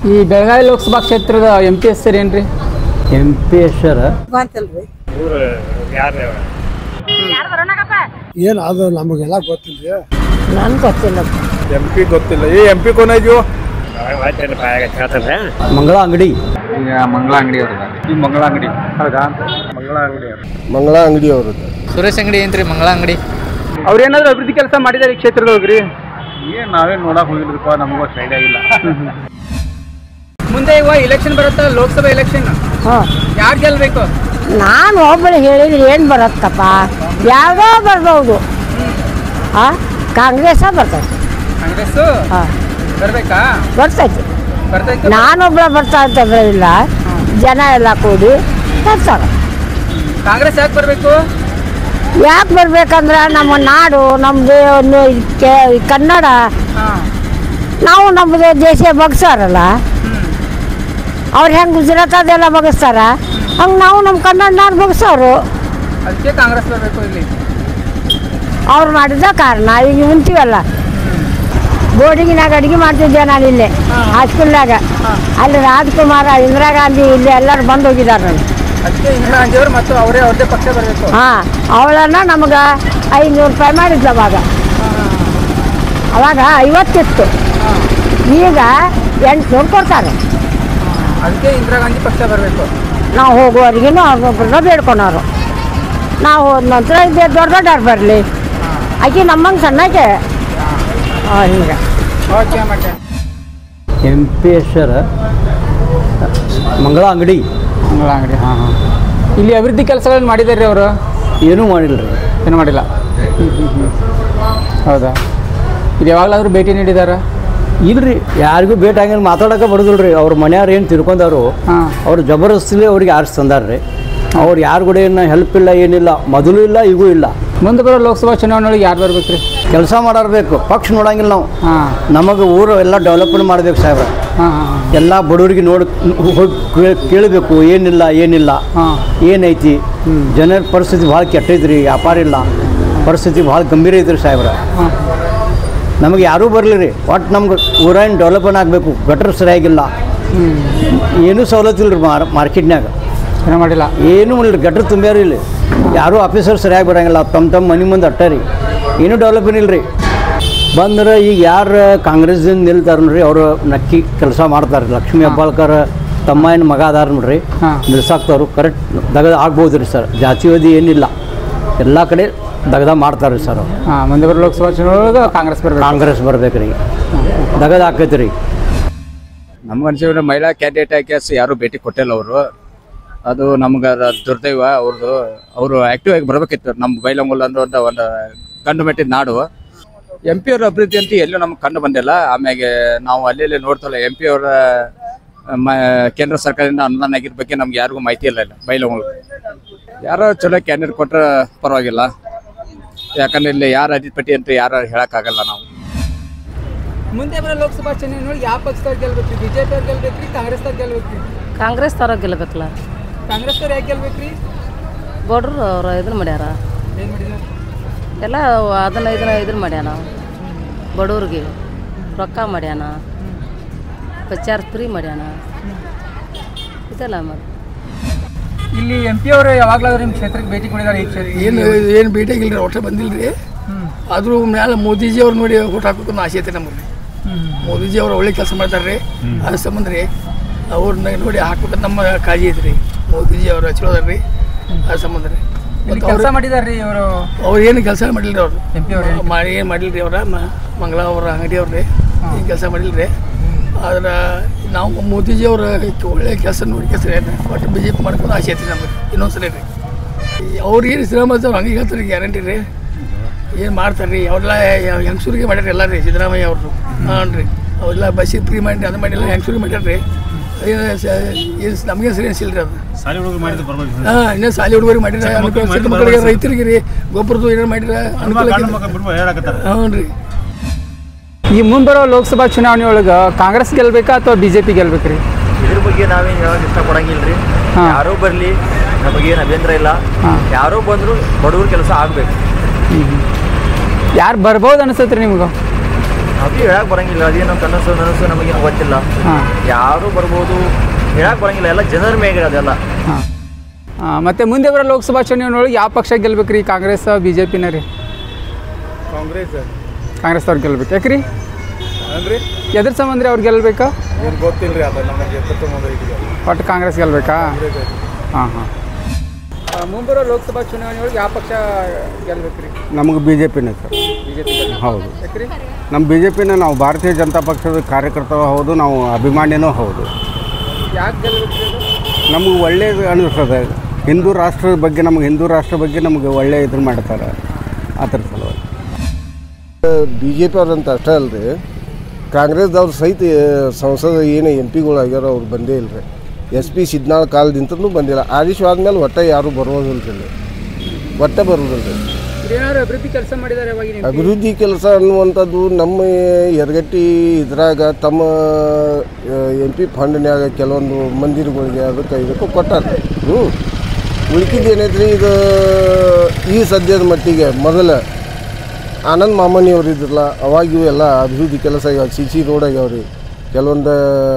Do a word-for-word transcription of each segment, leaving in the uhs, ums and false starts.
ಈ ಬೆಳಗಾವಿ ಲೋಕಸಭಾ ಕ್ಷೇತ್ರದ M P ಹೆಸರು ಏನ್ರಿ? ಎಂ ಪಿ ಹೆಸರು ಏನು ಅದು ನಮಗೆಲ್ಲ ಗೊತ್ತಿಲ್ಲ. ನನ್ ಗೊತ್ತಿಲ್ಲ. ಎಂ ಪಿ ಗೊತ್ತಿಲ್ಲ. ಈ ಎಂ ಪಿ ಕೊನೆ ಇದೆಯೋ ಮಂಗಳ ಅಂಗಡಿ. ಮಂಗಳ ಅಂಗಡಿ ಅವ್ರದ ಈ ಮಂಗಳ ಅಂಗಡಿ ಹೌದಾ? ಮಂಗಳ ಅಂಗಡಿ ಮಂಗಳ ಅಂಗಡಿ ಅವ್ರದ್ದು. ಸುರೇಶ್ ಅಂಗಡಿ ಏನ್ರಿ ಮಂಗಳ ಅಂಗಡಿ? ಅವ್ರೇನಾದ್ರು ಅಭಿವೃದ್ಧಿ ಕೆಲಸ ಮಾಡಿದಾರೆ ಈ ಕ್ಷೇತ್ರದೊಳಗ್ರಿ? ಏನು ನಾವೇನು ನೋಡಕ್ ಹೋಗಿದ್ರಪ್ಪ, ನಮಗೂ ಅಷ್ಟು ಐಡಿಯಾ ಇಲ್ಲ. ಮುಂದೆ ಇವಾಗ ಎಲೆಕ್ಷನ್ ಬರುತ್ತಾ, ಲೋಕಸಭಾ ಎಲೆಕ್ಷನ್, ಯಾರು ಗೆಲ್ಬೇಕು? ನಾನು ಒಬ್ಬಳು ಹೇಳಿದ್ರೆ ಏನು ಬರುತ್ತಪ್ಪ, ಯಾವುದೋ ಬರ್ಬೋದು. ಹಾಂ, ಕಾಂಗ್ರೆಸ್ ಬರ್ತೈತಿ. ಕಾಂಗ್ರೆಸ್ ಬರ್ಬೇಕಾ? ಬರ್ತೈತಿ. ಬರ್ತೈತಿ. ನಾನೊಬ್ಬಳ ಬರ್ತಾ ಅಂತ ಬರೋದಿಲ್ಲ, ಜನ ಎಲ್ಲ ಕೂಡಿ ಬರ್ತಾರೆ. ಕಾಂಗ್ರೆಸ್ ಯಾಕೆ ಬರಬೇಕು? ಯಾಕೆ ಬರ್ಬೇಕಂದ್ರೆ ನಮ್ಮ ನಾಡು, ನಮ್ಮದು ಒಂದು ಕನ್ನಡ, ನಾವು ನಮ್ಮದು ದೇಶ ಬಗ್ಸಾರಲ್ಲ. ಅವ್ರು ಹೆಂಗೆ ಗುಜರಾತ್ ಅದೆಲ್ಲ ಬಗ್ಸ್ತಾರ, ಹಂಗೆ ನಾವು ನಮ್ಮ ಕನ್ನಡ ನಾಡು ಬಗ್ಸೋರು. ಅದಕ್ಕೆ ಕಾಂಗ್ರೆಸ್ ಬರಬೇಕು ಇಲ್ಲಿ. ಅವ್ರು ಮಾಡಿದ ಕಾರಣ ಈಗ ಉಂತೀವಲ್ಲ, ಬೋರ್ಡಿಗಿನಾಗ ಅಡುಗೆ ಮಾಡ್ತಿದ್ದೆ ನಾನು ಇಲ್ಲೇ ಹೈಸ್ಕೂಲ್ನಾಗ. ಅಲ್ಲಿ ರಾಜ್ಕುಮಾರ, ಇಂದಿರಾ ಗಾಂಧಿ ಇಲ್ಲಿ ಎಲ್ಲರೂ ಬಂದು ಹೋಗಿದ್ದಾರೆ ನಾನು. ಅದಕ್ಕೆ ಇಂದಿರಾ ಗಾಂಧಿ ಅವರು ಮತ್ತು ಅವರೇ ಅವ್ರದ್ದೇ ಪಕ್ಷ ಬರಬೇಕು. ಹಾಂ, ಅವಳನ್ನ ನಮಗೆ ಐನೂರು ರೂಪಾಯಿ ಮಾಡಿದ್ಲು ಅವಾಗ. ಅವಾಗ ಐವತ್ತಿತ್ತು, ಈಗ ಎಂಟುನೂರು ಕೊಡ್ತಾರೆ. ಅದಕ್ಕೆ ಇಂದಿರಾ ಗಾಂಧಿ ಪಕ್ಷ ಬರಬೇಕು. ನಾವು ಹೋಗುವವರಿಗೂ ಅವ್ರೊಬ್ಬರನ್ನ ಬೇಡ್ಕೊಳೋರು. ನಾವು ಹೋದ ನಂತರ ಇದ್ದೇ ದೊಡ್ಡ ದೊಡ್ಡವ್ರು ಬರಲಿ, ಆಕೆ ನಮ್ಮಂಗೆ ಸಣ್ಣಕ್ಕೆ ಹಿಂಗೆ. ಓಕೆ ಮತ್ತೆ ಎಂ ಪಿ ಹೆಸರು ಮಂಗಳ ಅಂಗಡಿ. ಮಂಗಳ ಅಂಗಡಿ. ಹಾಂ ಹಾಂ. ಇಲ್ಲಿ ಅಭಿವೃದ್ಧಿ ಕೆಲಸಗಳನ್ನು ಮಾಡಿದ್ದಾರೆ ಅವರು? ಏನೂ ಮಾಡಿಲ್ಲ ರೀ. ಏನು ಮಾಡಿಲ್ಲ. ಹೌದಾ? ಇದು ಯಾವಾಗಲಾದರೂ ಭೇಟಿ ನೀಡಿದಾರ? ಇಲ್ರಿ, ಯಾರಿಗೂ ಭೇಟಿ ಆಗಿಲ್ಲ, ಮಾತಾಡೋಕೆ ಬರೋದಿಲ್ಲ ರೀ. ಅವ್ರ ಮನೆಯವ್ರು ಏನು ತಿಳ್ಕೊಂಡವರು, ಅವ್ರು ಜಬರ್ದಸ್ತಿಲಿ ಅವ್ರಿಗೆ ಆರಿಸಿ ತಂದಾರ್ರಿ. ಅವ್ರು ಯಾರು ಕೂಡ ಏನು ಹೆಲ್ಪ್ ಇಲ್ಲ, ಏನಿಲ್ಲ, ಮೊದಲು ಇಲ್ಲ, ಈಗೂ ಇಲ್ಲ. ಮುಂದೆ ಬರೋ ಲೋಕಸಭಾ ಚುನಾವಣೆಯೊಳಗೆ ಯಾರು ಬರ್ಬೇಕು ರೀ? ಕೆಲಸ ಮಾಡಬೇಕು, ಪಕ್ಷ ನೋಡಂಗಿಲ್ಲ ನಾವು. ಹಾಂ, ನಮಗೆ ಊರು ಎಲ್ಲ ಡೆವಲಪ್ಮೆಂಟ್ ಮಾಡಬೇಕು ಸಾಹೇಬ್ರ. ಹಾಂ ಹಾಂ. ಎಲ್ಲ ಬಡವರಿಗೆ ನೋಡಿ ಹೋಗಿ ಕೇಳಬೇಕು, ಏನಿಲ್ಲ ಏನಿಲ್ಲ ಹಾಂ ಏನೈತಿ. ಜನರ ಪರಿಸ್ಥಿತಿ ಭಾಳ ಕೆಟ್ಟೈತ್ರಿ, ವ್ಯಾಪಾರ ಇಲ್ಲ, ಪರಿಸ್ಥಿತಿ ಭಾಳ ಗಂಭೀರ ಐತ್ರಿ ಸಾಹೇಬ್ರ. ಹಾಂ, ನಮಗೆ ಯಾರೂ ಬರಲಿ ರೀ, ಒಟ್ಟು ನಮ್ಗೆ ಊರೇನು ಡೆವಲಪ್ಮೆಂಟ್ ಆಗಬೇಕು. ಗಟ್ರ ಸರಿಯಾಗಿಲ್ಲ, ಏನೂ ಸವಲತ್ತು ಇಲ್ಲ ರೀ. ಮಾರ್ ಮಾರ್ಕೆಟ್ನಾಗ ಏನೂ ಮಾಡಿಲ್ಲ, ಏನೂ ಇಲ್ಲ ರೀ. ಗಟ್ರ ತುಂಬ್ಯಾರ ಇಲ್ಲಿ, ಯಾರೂ ಆಫೀಸರ್ ಸರಿಯಾಗಿ ಬರೋಂಗಿಲ್ಲ. ತಮ್ಮ ತಮ್ಮ ಮನೆ ಮುಂದೆ ಅಟ್ಟ ರೀ, ಏನೂ ಡೆವಲಪ್ಮೆಂಟ್ ಇಲ್ಲ ರೀ. ಬಂದ್ರೆ ಈಗ ಯಾರು ಕಾಂಗ್ರೆಸ್ದಿಂದ ನಿಲ್ತಾರೆ ನೋಡ್ರಿ, ಅವರು ನಕ್ಕಿ ಕೆಲಸ ಮಾಡ್ತಾರೆ. ಲಕ್ಷ್ಮೀ ಹೆಬ್ಬಾಳ್ಕರ್ ತಮ್ಮ ಏನು ಮಗ ಅದಾರ ನೋಡ್ರಿ, ನಿಲ್ಸಾಕ್ತವ್ರು ಕರೆಕ್ಟ್ ದಗದ ಆಗ್ಬೋದು ರೀ ಸರ್. ಜಾತಿವಾದಿ ಏನಿಲ್ಲ, ಎಲ್ಲ ಕಡೆ ದಗದ ಮಾಡ್ತಾರೆ ರೀ ಸರ್ ಅವ್ರು. ಹಾಂ, ಮುಂದೆ ಬರೋ ಲೋಕಸಭಾ ಚುನಾವಣೆಗೆ ಕಾಂಗ್ರೆಸ್ ಬರಬೇಕು. ಕಾಂಗ್ರೆಸ್ ಬರ್ಬೇಕು ರೀ, ದಗದ ಆಕೈತಿ ರೀ. ನಮ್ಗೆ ಅನ್ಸಿದ್ರೆ ಮಹಿಳಾ ಕ್ಯಾಂಡಿಡೇಟ್ ಆಗಿ ಯಾರೂ ಭೇಟಿ ಕೊಟ್ಟಿಲ್ಲ ಅವರು. ಅದು ನಮ್ಗೆ ದುರ್ದೈವ ಅವ್ರದ್ದು. ಅವರು ಆ್ಯಕ್ಟಿವ್ ಆಗಿ ಬರಬೇಕಿತ್ತು. ನಮ್ಮ ಬೈಲಂಗುಲ್ ಅಂದ್ರೆ ಒಂದು ಒಂದು ಕಂಡು ಮೆಟ್ಟಿದ ನಾಡು. ಎಂ ಪಿ ಅವ್ರ ಅಭಿವೃದ್ಧಿ ಅಂತ ಎಲ್ಲೂ ನಮ್ಗೆ ಕಂಡು ಬಂದಿಲ್ಲ. ಆಮ್ಯಾಗೆ ನಾವು ಅಲ್ಲಿ ನೋಡ್ತಲ್ಲ, ಎಂ ಪಿ ಅವರ ಮ ಕೇಂದ್ರ ಸರ್ಕಾರದಿಂದ ಅನುದಾನ ಆಗಿರ ಬಗ್ಗೆ ನಮ್ಗೆ ಯಾರಿಗೂ ಮಾಹಿತಿ ಇಲ್ಲ ಇಲ್ಲ ಬೈಲಂಗುಲ್. ಯಾರೋ ಚಲೋ ಕ್ಯಾಂಡಿಡೇಟ್ ಕೊಟ್ಟರೆ ಪರವಾಗಿಲ್ಲ, ಯಾಕಂದ್ರೆ ಇಲ್ಲಿ ಯಾರು ಅಧಿಪತಿ ಅಂತ ಯಾರು ಹೇಳೋಕ್ಕಾಗಲ್ಲ ನಾವು. ಮುಂದೆ ಬರೋ ಲೋಕಸಭಾ ಚುನಾವಣೆಯೊಳಗೆ ಯಾವ ಪಕ್ಷದವ್ರು ಗೆಲ್ಬೇಕು? ಬಿಜೆಪಿ ಅವ್ರು ಗೆಲ್ಬೇಕು ರೀ, ಕಾಂಗ್ರೆಸ್ ಅವ್ರು ಗೆಲ್ಬೇಕು ರೀ? ಕಾಂಗ್ರೆಸ್ ತರ ಗೆಲ್ಲಬೇಕಲ್ಲ. ಕಾಂಗ್ರೆಸ್ ಅವ್ರು ಯಾಕೆ ಗೆಲ್ಬೇಕು ರೀ? ಗೌಡ್ರು ಅವ್ರು ಇದನ್ನ ಮಾಡ್ಯಾರ, ಏನು ಮಾಡಿದ್ರು ಎಲ್ಲ ಅದನ್ನ ಇದನ್ನ ಇದನ್ನ ಮಾಡ್ಯಾನ. ಬಡವ್ರಿಗೆ ರೊಕ್ಕ ಮಾಡ್ಯಾನ, ಪ್ರಚಾರ ಫ್ರೀ ಮಾಡ್ಯಾನ, ಇದೆಲ್ಲ ಮಾಡಿ. ಇಲ್ಲಿ ಎಂ ಪಿ ಅವರು ಯಾವಾಗಲಾದ್ರೂ ನಿಮ್ಮ ಕ್ಷೇತ್ರಕ್ಕೆ ಭೇಟಿ ಕೊಡಿದಾರೆ? ಈ ಕ್ಷೇತ್ರ ಏನು ಏನು ಭೇಟಿಯಾಗಿಲ್ಲ ರೀ, ಒಟ್ಟು ಬಂದಿಲ್ಲ ರೀ. ಆದರೂ ಮ್ಯಾಲೆ ಮೋದಿಜಿ ಅವ್ರು ನೋಡಿ ಓಟ್ ಹಾಕೋಕೆ ಆಸೆ ಐತೆ ನಮಗೆ. ಮೋದಿಜಿ ಅವರು ಒಳ್ಳೆ ಕೆಲಸ ಮಾಡ್ತಾರೆ ರೀ, ಅದ್ರ ಸಂಬಂಧ ರೀ ಅವ್ರನ್ನ ನೋಡಿ ಹಾಕ್ಬೇಕು ನಮ್ಮ ಕಾಳಜಿ ಐತೆ ರೀ. ಮೋದಿಜಿ ಅವರು ಚಲೋ ಅದಾರ ರೀ, ಅದ್ರ ಸಂಬಂಧ ರೀ. ಕೆಲಸ ಮಾಡಿದಾರೆ ರೀ ಇವರು? ಅವ್ರು ಏನು ಕೆಲಸ ಮಾಡಿಲ್ಲ ರೀ, ಅವರು ಎಂ ಪಿ ಅವರು ಮಾಡಿ ಏನು ಮಾಡಿಲ್ಲ ರೀ. ಅವರ ಮಂಗಳ ಅವರ ಅಂಗಡಿ ಅವ್ರಿ ಏನು ಕೆಲಸ ಮಾಡಿಲ್ಲ ರೀ. ಆದ್ರೆ ನಾವು ಮೋದಿಜಿ ಅವ್ರ ಒಳ್ಳೆ ಕೆಲಸ ನೋಡಿ ಕೆಲಸ ಒಟ್ಟು ಬಿ ಜೆ ಪಿ ಮಾಡ್ಕೊಂಡು ಆಸೆ ಐತಿ ನಮಗೆ. ಇನ್ನೊಂದ್ಸಲ ರೀ ಅವ್ರು ಏನು ಶ್ರೀರಾಮಯ್ಯ ಅವ್ರು ಹಂಗೆ ಹೇಳ್ತಾರೆ, ಗ್ಯಾರಂಟಿ ರೀ ಏನು ಮಾಡ್ತಾರೆ ರೀ. ಅವರೆಲ್ಲ ಹೆಂಗಸೂರಿಗೆ ಮಾಡ್ಯಾರ ಎಲ್ಲ ರೀ ಸಿದ್ದರಾಮಯ್ಯ ಅವರು. ಹಾಂ ರೀ, ಅವೆಲ್ಲ ಬಸ್ಸಿಗೆ ಫ್ರೀ ಮಾಡಿ ಅದು ಮಾಡಿಲ್ಲ, ಹೆಂಗಸೂರಿಗೆ ಮಾಡ್ಯಾರ ರೀ. ಏನು ಏನು ನಮಗೇನು ಸರಿ ಅನಿಸಿಲ್ಲ ರೀ ಅದು. ಹಾಂ, ಇನ್ನೂ ಶಾಲೆ ಹುಡುಗರಿಗೆ ಮಾಡಿರ ಅನುಕೂಲ, ಚಿಕ್ಕ ಮಕ್ಕಳಿಗೆ ರೈತರಿಗೆ ರೀ ಗೊಬ್ಬರದ್ದು ಏನೇನು ಮಾಡಿರ ಅನುಕೂಲ. ಹ್ಞೂ ರೀ. ಈ ಮುಂದೆ ಬರೋ ಲೋಕಸಭಾ ಚುನಾವಣೆ ಒಳಗೆ ಕಾಂಗ್ರೆಸ್ ಗೆಲ್ಬೇಕಾ ಅಥವಾ ಬಿಜೆಪಿ ಗೆಲ್ಬೇಕು ರೀ? ಇದ್ರ ಬಗ್ಗೆ ನಾವೇನು ಹೇಳೋಕೆ ಇಷ್ಟಪಡಂಗಿಲ್ಲ ರೀ. ಯಾರೋ ಬರಲಿ, ನಮಗೇನು ಅಭ್ಯಂತರ ಇಲ್ಲ. ಯಾರೋ ಬಂದರೂ ಬಡವ್ರ ಕೆಲಸ ಆಗಬೇಕು. ಯಾರು ಬರ್ಬೋದು ಅನಿಸುತ್ತೆ ರೀ ನಿಮ್ಗೆ? ಅದು ಹೇಳಕ್ ಬರಂಗಿಲ್ಲ, ಅದೇನು ಕನಸು ನನಸು ನಮಗೇನು ಗೊತ್ತಿಲ್ಲ. ಹಾಂ ಯಾರು ಬರ್ಬೋದು ಹೇಳಕ್ ಬರಂಗಿಲ್ಲ, ಎಲ್ಲ ಜನರ ಮೇಲೆ ಅದೆಲ್ಲ. ಹಾಂ ಮತ್ತು ಮುಂದೆ ಬರೋ ಲೋಕಸಭಾ ಚುನಾವಣೆಯೊಳಗೆ ಯಾವ ಪಕ್ಷ ಗೆಲ್ಬೇಕು ರೀ? ಕಾಂಗ್ರೆಸ್ ಬಿ ಜೆ ಪಿನ ರೀ? ಕಾಂಗ್ರೆಸ್ ಕಾಂಗ್ರೆಸ್ದವ್ರು ಗೆಲ್ಬೇಕು. ಯಾಕೆ ರೀ? ಅಂದ್ರೆ ಎದ್ರ ಸಂಬಂಧ ರೀ ಅವ್ರು ಗೆಲ್ಬೇಕಾ? ಏನು ಗೊತ್ತಿಲ್ಲ ರೀ, ಅದು ನಮಗೆ ಒಟ್ಟು ಕಾಂಗ್ರೆಸ್ ಗೆಲ್ಬೇಕಾ? ಹಾಂ ಹಾಂ ಮುಂಬರೋ ಲೋಕಸಭಾ ಚುನಾವಣೆಯೊಳಗೆ ಯಾವ ಪಕ್ಷ ಗೆಲ್ಬೇಕು ರೀ? ನಮಗೆ ಬಿ ಜೆ ಪಿನೇ ಸರ್. ಬಿ ಜೆ ಪಿ ಹೌದು, ಯಾಕೆ ರೀ? ನಮ್ಮ ಬಿ ಜೆ ಪಿನ ನಾವು ಭಾರತೀಯ ಜನತಾ ಪಕ್ಷದ ಕಾರ್ಯಕರ್ತರು ಹೌದು, ನಾವು ಅಭಿಮಾನಿನೂ ಹೌದು. ಯಾಕೆ ಗೆಲ್ಬೇಕು ರೀ ಅದು? ನಮಗೆ ಒಳ್ಳೇದು ಅನಿಸ್ತದೆ. ಹಿಂದೂ ರಾಷ್ಟ್ರದ ಬಗ್ಗೆ ನಮಗೆ ಹಿಂದೂ ರಾಷ್ಟ್ರ ಬಗ್ಗೆ ನಮಗೆ ಒಳ್ಳೆ ಇದನ್ನು ಮಾಡ್ತಾರೆ, ಆ ಥರ ಸಲುವಾಗಿ. ಬಿ ಜೆ ಪಿ ಅವ್ರಂತ ಅಷ್ಟೇ ಅಲ್ರಿ, ಕಾಂಗ್ರೆಸ್ದವ್ರು ಸಹಿತ ಸಂಸದ ಏನು ಎಂ ಪಿಗಳು ಆಗ್ಯಾರ ಅವ್ರು ಬಂದೇ ಇಲ್ಲ ರೀ. ಎಸ್ ಪಿ ಸಿದ್ನಾಳ್ ಕಾಲದಿಂತಲೂ ಬಂದಿಲ್ಲ. ಆದೇಶ ಆದಮೇಲೆ ಒಟ್ಟೆ ಯಾರೂ ಬರೋದಿಲ್ಲ ರೀ, ಒಟ್ಟೆ ಬರೋದಿಲ್ಲ ರೀ. ಏನಾದ್ರು ಅಭಿವೃದ್ಧಿ ಕೆಲಸ ಮಾಡಿದ್ದಾರೆ ಯಾವಾಗ? ಅಭಿವೃದ್ಧಿ ಕೆಲಸ ಅನ್ನುವಂಥದ್ದು ನಮ್ಮ ಯರಗಟ್ಟಿ ಇದ್ರಾಗ ತಮ್ಮ ಎಂ ಪಿ ಫಂಡ್ನ್ಯಾಗ ಕೆಲವೊಂದು ಮಂದಿರಗಳಿಗೆ ಅದಕ್ಕೆ ಇದಕ್ಕೆ ಕೊಟ್ಟಾರೆ. ಹ್ಞೂ ಉಳ್ಕಿದ್ದು ಏನೈತ್ರಿ, ಇದು ಈ ಸದ್ಯದ ಮಟ್ಟಿಗೆ ಮೊದಲು ಆನಂದ್ ಮಾಮನಿಯವ್ರು ಇದ್ರಲ್ಲ, ಅವಾಗ ಇವೆಲ್ಲ ಅಭಿವೃದ್ಧಿ ಕೆಲಸ ಆಗ್ಯಾವ. ಸಿ ಸಿ ರೋಡ್ ಆಗ್ಯಾವ್ರಿ, ಕೆಲವೊಂದು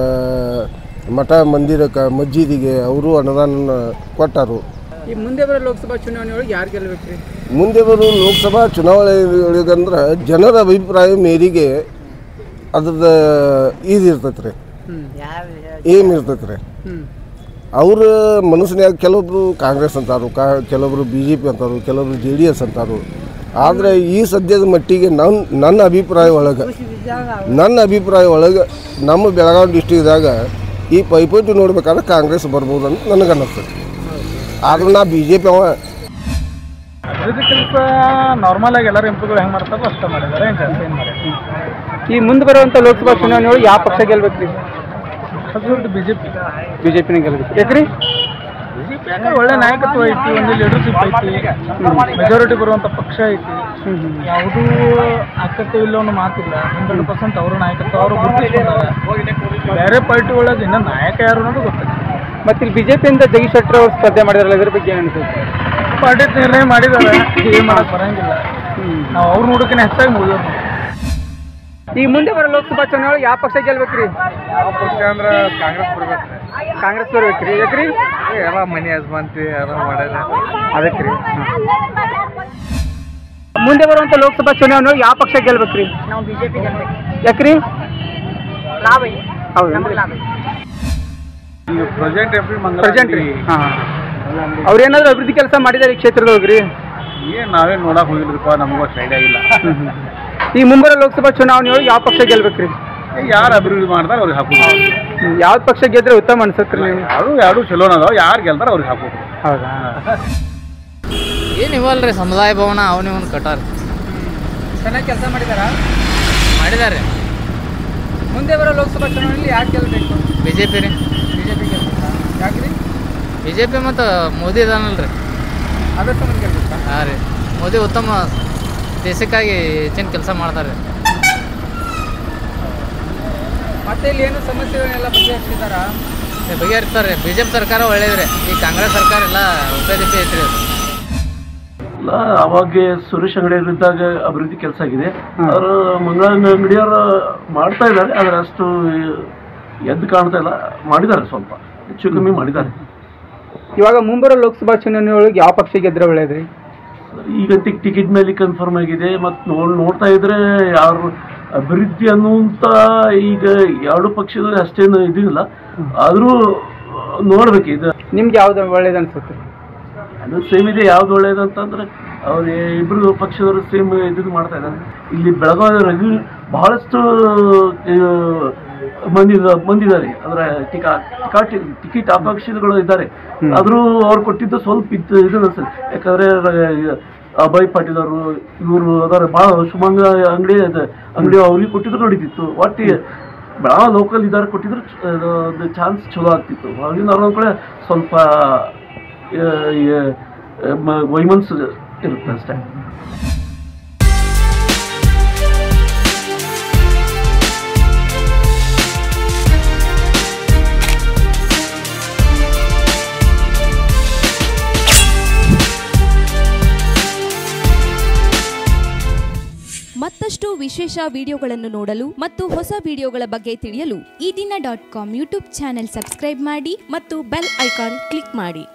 ಮಠ ಮಂದಿರಕ್ಕೆ ಮಸ್ಜಿದಿಗೆ ಅವರು ಅನುದಾನ ಕೊಟ್ಟಾರು. ಈ ಮುಂದೆ ಬರೋ ಲೋಕಸಭಾ ಚುನಾವಣೆಯೊಳಗೆ ಯಾರು ಗೆಲ್ಬೇಕು ರೀ? ಮುಂದೆ ಬರೋ ಲೋಕಸಭಾ ಚುನಾವಣೆಯೊಳಗಂದ್ರೆ ಜನರ ಅಭಿಪ್ರಾಯ ಮೇರೆಗೆ ಅದ್ರದ್ದು ಇದು ಇರ್ತೈತೆ ರೀ, ಏಮ್ ಇರ್ತೈತೆ ರೀ. ಅವ್ರ ಮನಸ್ಸಿನಾಗ ಕೆಲವೊಬ್ರು ಕಾಂಗ್ರೆಸ್ ಅಂತಾರು, ಕಾ ಕೆಲವೊಬ್ರು ಬಿ ಜೆ ಪಿ ಅಂತಾರು, ಕೆಲವೊಬ್ರು ಜೆ ಡಿ ಎಸ್ ಅಂತಾರು. ಆದರೆ ಈ ಸದ್ಯದ ಮಟ್ಟಿಗೆ ನನ್ನ ನನ್ನ ಅಭಿಪ್ರಾಯ ಒಳಗೆ ನನ್ನ ಅಭಿಪ್ರಾಯ ಒಳಗೆ ನಮ್ಮ ಬೆಳಗಾವಿ ಡಿಸ್ಟ್ರಿಕ್ದಾಗ ಈ ಪೈಪೋಟಿ ನೋಡ್ಬೇಕಾದ್ರೆ ಕಾಂಗ್ರೆಸ್ ಬರ್ಬೋದು ಅಂತ ನನಗೆ ಅನ್ನಿಸ್ತದೆ. ಆದ್ರೆ ನಾ ಬಿ ಜೆ ಪಿ ಅವ. ಅಭಿವೃದ್ಧಿ ಕೆಲಸ ನಾರ್ಮಲ್ ಆಗಿ ಎಲ್ಲರೂ ಎಂಪಿಗಳು ಹೆಂಗೆ ಮಾಡ್ತಾರೋ ಅಷ್ಟೇ ಮಾಡಿದ್ದಾರೆ, ಏನು ಜಾಸ್ತಿ ಏನು ಮಾಡಿದ್ದಾರೆ. ಈ ಮುಂದೆ ಬರುವಂಥ ಲೋಕಸಭಾ ಚುನಾವಣೆಯೊಳಗೆ ಯಾವ ಪಕ್ಷ ಗೆಲ್ಬೇಕು ರೀ? ಅದು B J P B J ಪಿನ ಗೆಲ್ಬೇಕು. ಯಾಕೆ ರೀ? ಬಿ ಜೆ ಪಿ ಯಾಕಂದ್ರೆ ಒಳ್ಳೆ ನಾಯಕತ್ವ ಐತಿ, ಒಂದು ಲೀಡರ್ಶಿಪ್ ಐತಿ, ಮೆಜಾರಿಟಿ ಬರುವಂಥ ಪಕ್ಷ ಐತಿ. ಯಾವುದೂ ಆಕತ್ತೆ ಇಲ್ಲ ಅನ್ನೋ ಮಾತಿಲ್ಲ. ಹಂಡ್ರೆಡ್ ಪರ್ಸೆಂಟ್ ಅವರು ನಾಯಕತ್ವ ಅವರು ಗುರುತಿಸ್ಕೊಂಡಾರೆ. ಬೇರೆ ಪಾರ್ಟಿ ಒಳಗೆ ಇನ್ನೂ ನಾಯಕ ಯಾರು ಅನ್ನೋದು ಗೊತ್ತಿಲ್ಲ. ಮತ್ತು ಇಲ್ಲಿ ಬಿ ಜೆ ಪಿಯಿಂದ ಜಗದೀಶ್ ಶೆಟ್ಟರ್ ಅವರು ಸ್ಪರ್ಧೆ ಮಾಡಿದಾರಲ್ಲ, ಇದ್ರ ಬಗ್ಗೆ ಏನು ಅನಿಸುತ್ತೆ? ಪಾರ್ಟಿ ನಿರ್ಣಯ ಮಾಡಿದ್ದಾರೆ, ಏನು ಮಾಡೋಕ್ಕೆ ಬರೋಂಗಿಲ್ಲ. ನಾವು ಅವ್ರು ನೋಡೋಕಿನ ಹೆಚ್ಚಾಗಿ ಮುಗಿಯೋದು. ಈಗ ಮುಂದೆ ಬರೋ ಲೋಕಸಭಾ ಚುನಾವಣೆ ಯಾವ ಪಕ್ಷ ಗೆಲ್ಬೇಕು ರೀ? ಯಾವ ಪಕ್ಷ ಅಂದ್ರೆ ಕಾಂಗ್ರೆಸ್ ಬರ್ಬೇಕು. ಕಾಂಗ್ರೆಸ್ ಬರ್ಬೇಕು ರೀ. ಯಾಕೆ ರೀ? ಎಲ್ಲ ಮನೆ ಯಜಮಾನ್ತಿ ಎಲ್ಲ ಮಾಡ್ಯಾರ, ಅದಕ್ಕೆ ರೀ. ಮುಂದೆ ಬರುವಂಥ ಲೋಕಸಭಾ ಚುನಾವಣೆ ಯಾವ ಪಕ್ಷ ಗೆಲ್ಬೇಕು ರೀ? ನಾವು ಬಿ ಜೆ ಪಿ ಗೆಲ್ಬೇಕು. ಯಾಕೆ ರೀ? ಲಾಭ ಹೌದು ಲಾಭ. ಈಗ ಪ್ರೆಸೆಂಟ್ ಎಂ ಪಿ ಪ್ರೆಸೆಂಟ್ ರೀ. ಹಾಂ ಅವ್ರೇನಾದ್ರು ಅಭಿವೃದ್ಧಿ ಕೆಲಸ ಮಾಡಿದ್ದಾರೆ ಈ ಕ್ಷೇತ್ರದೊಳಗೆ ರೀ? ಏನು ನಾವೇನು ನೋಡಕ್ಕೆ ಹೋಗಿಲ್ರಿಪ್ಪ, ನಮಗೂ ಅಷ್ಟು ಐಡಿಯಾ ಇಲ್ಲ. ಈ ಮುಂಬರೋ ಲೋಕಸಭಾ ಚುನಾವಣೆಯೊಳಗೆ ಯಾವ ಪಕ್ಷ ಗೆಲ್ಬೇಕು ರೀ? ಯಾರು ಅಭಿವೃದ್ಧಿ ಮಾಡ್ತಾರೆ ಅವ್ರಿಗೆ ಹಾಕೋದು. ಯಾವ್ದು ಪಕ್ಷ ಗೆದ್ರೆ ಉತ್ತಮ ಅನ್ಸತ್ರಿ ನೀವು? ಯಾರು ಎರಡು ಚಲೋನ ಅದಾವ, ಯಾರು ಗೆಲ್ತಾರೆ ಅವ್ರಿಗೆ ಹಾಕೋದು. ಹೌದಾ? ಏನು ಇವಲ್ರಿ ಸಮುದಾಯ ಭವನ ಅವನು ಇವನು ಕಟ್ಟಾರ, ಚೆನ್ನಾಗಿ ಕೆಲಸ ಮಾಡಿದಾರಾ? ಮಾಡಿದ್ದಾರೆ. ಮುಂದೆ ಬರೋ ಲೋಕಸಭಾ ಚುನಾವಣೆಯಲ್ಲಿ ಯಾರು ಗೆಲ್ಲಬೇಕು? ಬಿ ಜೆ ಪಿ ರೀ. ಬಿ ಜೆ ಪಿ ಗೆಲ್ಬೇಕಾ? ಯಾಕೆ ರೀ? ಬಿ ಜೆ ಪಿ ಮತ್ತು ಮೋದಿ ಇದಾನಲ್ಲ ರೀ, ಅದ್ರ ಸಂಬಂಧ ಗೆಲ್ಬೇಕಾ? ಹಾಂ ರೀ. ಮೋದಿ ಉತ್ತಮ ದೇಶಕ್ಕಾಗಿ ಹೆಚ್ಚಿನ ಕೆಲಸ ಮಾಡ್ತಾರೆ. ಮತ್ತೆ ಇಲ್ಲಿ ಏನು ಸಮಸ್ಯೆಗಳನ್ನೆಲ್ಲ ಬಗೆಹರಿಸಿದಾರಾ? ಬಗೆಹರಿಸ್ತಾರೆ. ಬಿ ಜೆ ಪಿ ಸರ್ಕಾರ ಒಳ್ಳೇದ್ರಿ, ಈ ಕಾಂಗ್ರೆಸ್ ಸರ್ಕಾರ ಎಲ್ಲ ಉಪಯೋಗಿಸಿ ಐತ್ರಿ. ಅವಾಗ ಸುರೇಶ್ ಅಂಗಡಿಯವರು ಇದ್ದಾಗ ಅಭಿವೃದ್ಧಿ ಕೆಲಸ ಆಗಿದೆ. ಅವರು ಮಂಗಳ ಅಂಗಡಿಯವರು ಮಾಡ್ತಾ ಇದ್ದಾರೆ, ಆದರೆ ಅಷ್ಟು ಎದ್ದು ಕಾಣ್ತಾ ಇಲ್ಲ. ಮಾಡಿದ್ದಾರೆ, ಸ್ವಲ್ಪ ಹೆಚ್ಚು ಕಮ್ಮಿ ಮಾಡಿದ್ದಾರೆ. ಇವಾಗ ಮುಂಬರೋ ಲೋಕಸಭಾ ಚುನಾವಣೆಯೊಳಗೆ ಯಾವ ಪಕ್ಷ ಗೆದ್ರೆ ಒಳ್ಳೇದ್ರಿ? ಈಗ ಟಿಕ್ ಟಿಕೆಟ್ ಮೇಲೆ ಕನ್ಫರ್ಮ್ ಆಗಿದೆ. ಮತ್ತು ನೋಡ್ ನೋಡ್ತಾ ಇದ್ರೆ ಯಾರು ಅಭಿವೃದ್ಧಿ ಅನ್ನುವಂಥ ಈಗ ಎರಡು ಪಕ್ಷದಲ್ಲಿ ಅಷ್ಟೇನು ಇದಿಲ್ಲ, ಆದರೂ ನೋಡ್ಬೇಕು. ಇದು ನಿಮ್ಗೆ ಯಾವ್ದು ಒಳ್ಳೇದು ಅನ್ಸುತ್ತೆ? ಅದು ಸೇಮ್ ಇದೆ. ಯಾವ್ದು ಒಳ್ಳೇದು ಅಂತಂದ್ರೆ ಅವ್ರು ಇಬ್ರು ಪಕ್ಷದವರು ಸೇಮ್ ಇದನ್ನು ಮಾಡ್ತಾ ಇದ್ದಾರೆ. ಇಲ್ಲಿ ಬೆಳಗಾವಿ ಬಹಳಷ್ಟು ಮಂದಿ ಬಂದಿದ್ದಾರೆ, ಅಂದ್ರೆ ಟಿಕಾ ಟಿಕಾಟ್ ಟಿಕೆಟ್ ಅಪೇಕ್ಷಿತಗಳು ಇದ್ದಾರೆ. ಆದರೂ ಅವ್ರು ಕೊಟ್ಟಿದ್ದು ಸ್ವಲ್ಪ ಇತ್ತು ಇದು ಅನ್ಸುತ್ತೆ. ಯಾಕಂದ್ರೆ ಅಭಯ್ ಪಾಟೀಲ್ ಅವರು ಇವರು ಅದಾರೆ, ಭಾಳ ಸುಮಂಗ ಅಂಗಡಿ ಅಂಗಡಿ ಅವ್ರಿಗೆ ಕೊಟ್ಟಿದ್ರು ನಡೀತಿತ್ತು. ಒಟ್ಟು ಬೆಳಗಾವಿ ಲೋಕಲ್ ಇದ್ದಾರೆ ಕೊಟ್ಟಿದ್ರು ಒಂದು ಚಾನ್ಸ್ ಚಲೋ ಆಗ್ತಿತ್ತು. ಅವ್ರಿಗೆ ಅವ್ರ ಕಡೆ ಸ್ವಲ್ಪ ವೈಮನ್ಸ್ ಇರುತ್ತೆ ಅಷ್ಟೇ. ಮತ್ತಷ್ಟು ವಿಶೇಷ ವಿಡಿಯೋಗಳನ್ನು ನೋಡಲು ಮತ್ತು ಹೊಸ ವಿಡಿಯೋಗಳ ಬಗ್ಗೆ ತಿಳಿಯಲು ಈ ದಿನ dot com YouTube channel subscribe ಮಾಡಿ ಮತ್ತು ಬೆಲ್ ಐಕಾನ್ ಕ್ಲಿಕ್ ಮಾಡಿ.